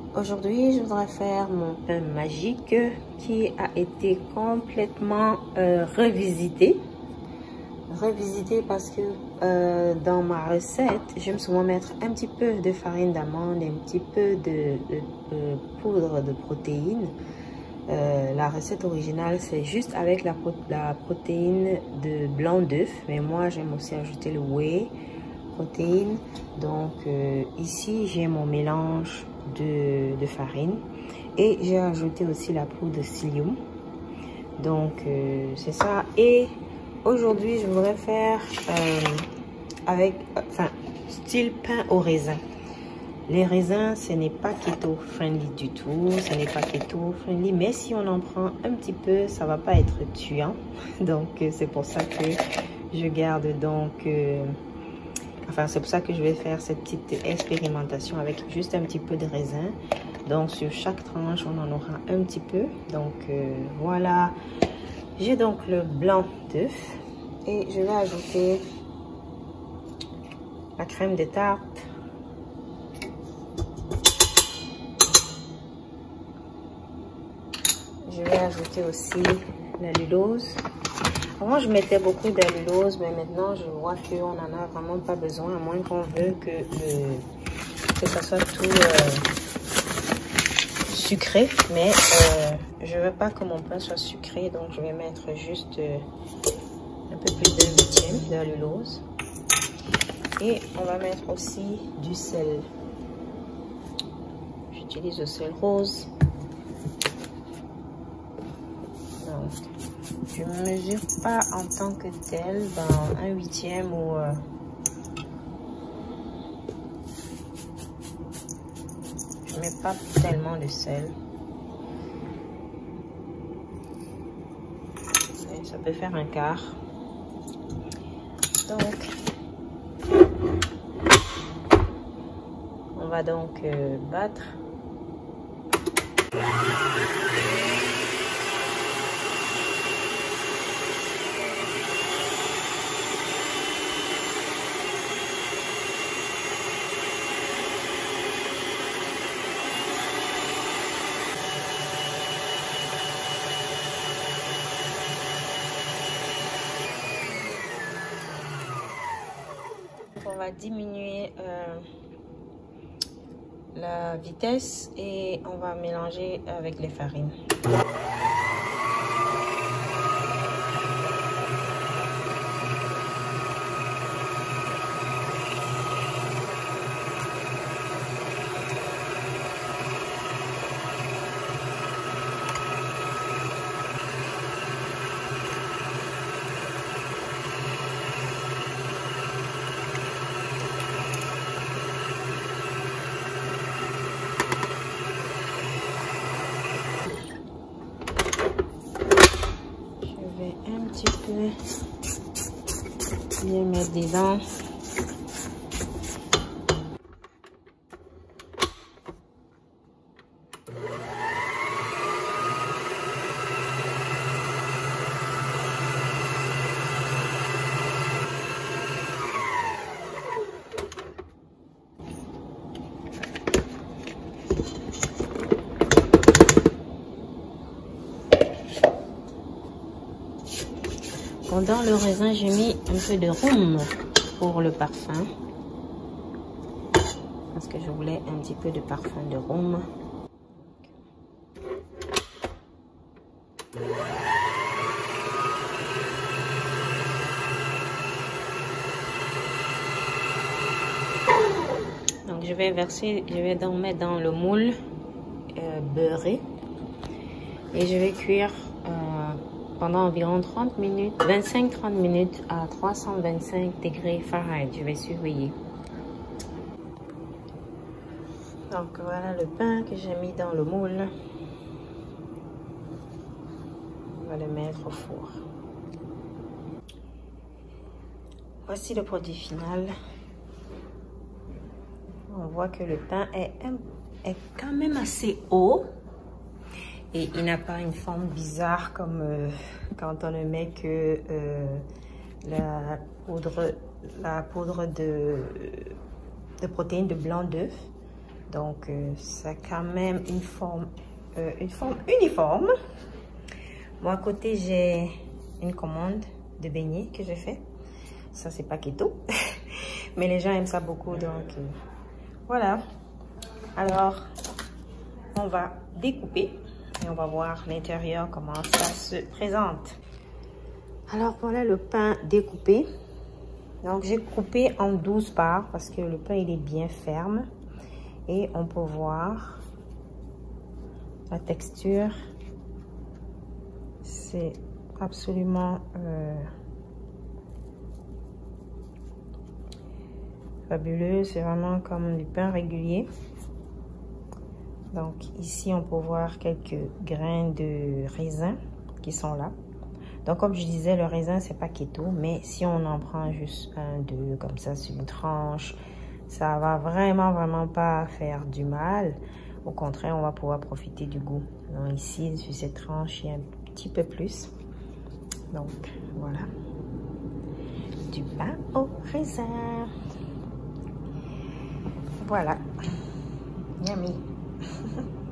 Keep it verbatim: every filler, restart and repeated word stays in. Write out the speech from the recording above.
Aujourd'hui, je voudrais faire mon pain magique qui a été complètement euh, revisité. Revisité parce que euh, dans ma recette, j'aime souvent mettre un petit peu de farine d'amande et un petit peu de, de, de poudre de protéines. Euh, la recette originale, c'est juste avec la, la protéine de blanc d'œuf. Mais moi, j'aime aussi ajouter le whey protéine. Donc, euh, ici, j'ai mon mélange de, de farine. Et j'ai ajouté aussi la poudre de psyllium. Donc, euh, c'est ça. Et aujourd'hui, je voudrais faire euh, avec, enfin, style pain au raisin. Les raisins, ce n'est pas keto friendly du tout, ce n'est pas keto friendly, mais si on en prend un petit peu, ça va pas être tuant. Donc, c'est pour ça que je garde donc, euh, enfin, c'est pour ça que je vais faire cette petite expérimentation avec juste un petit peu de raisin. Donc, sur chaque tranche, on en aura un petit peu. Donc, euh, voilà. J'ai donc le blanc d'œuf et je vais ajouter la crème de tarte. Je vais ajouter aussi l'allulose. Avant, je mettais beaucoup d'allulose, mais maintenant, je vois qu'on n'en a vraiment pas besoin, à moins qu'on veut que, le, que ça soit tout euh, sucré. Mais euh, je ne veux pas que mon pain soit sucré, donc je vais mettre juste euh, un peu plus d'un huitième d'allulose. Et on va mettre aussi du sel. J'utilise le sel rose. Donc, je ne mesure pas en tant que tel dans un huitième ou euh, je mets pas tellement de sel. Et ça peut faire un quart. Donc, on va donc euh, battre. On va diminuer euh, la vitesse et on va mélanger avec les farines. Un petit peu bien mettre dedans. Dans le raisin, j'ai mis un peu de rhum pour le parfum. Parce que je voulais un petit peu de parfum de rhum. Donc je vais verser, je vais donc mettre dans le moule euh, beurré. Et je vais cuire euh, pendant environ trente minutes, vingt-cinq à trente minutes à trois cent vingt-cinq degrés Fahrenheit. Je vais surveiller. Donc voilà le pain que j'ai mis dans le moule. On va le mettre au four. Voici le produit final. On voit que le pain est, est quand même assez haut. Et il n'a pas une forme bizarre comme euh, quand on ne met que euh, la poudre, la poudre de, de protéines de blanc d'œuf. Donc, euh, ça a quand même une forme, euh, une forme uniforme. Bon, à côté, j'ai une commande de beignets que j'ai fait. Ça, c'est pas keto. Mais les gens aiment ça beaucoup, donc euh, voilà. Alors, on va découper et on va voir l'intérieur, comment ça se présente. Alors, voilà le pain découpé. Donc, j'ai coupé en douze parts parce que le pain, il est bien ferme. Et on peut voir la texture. C'est absolument euh, fabuleux. C'est vraiment comme du pain régulier. Donc, ici, on peut voir quelques grains de raisin qui sont là. Donc, comme je disais, le raisin, c'est pas keto, mais si on en prend juste un, deux, comme ça, sur une tranche, ça va vraiment, vraiment pas faire du mal. Au contraire, on va pouvoir profiter du goût. Donc, ici, sur cette tranche, il y a un petit peu plus. Donc, voilà. Du pain au raisin. Voilà. Yummy.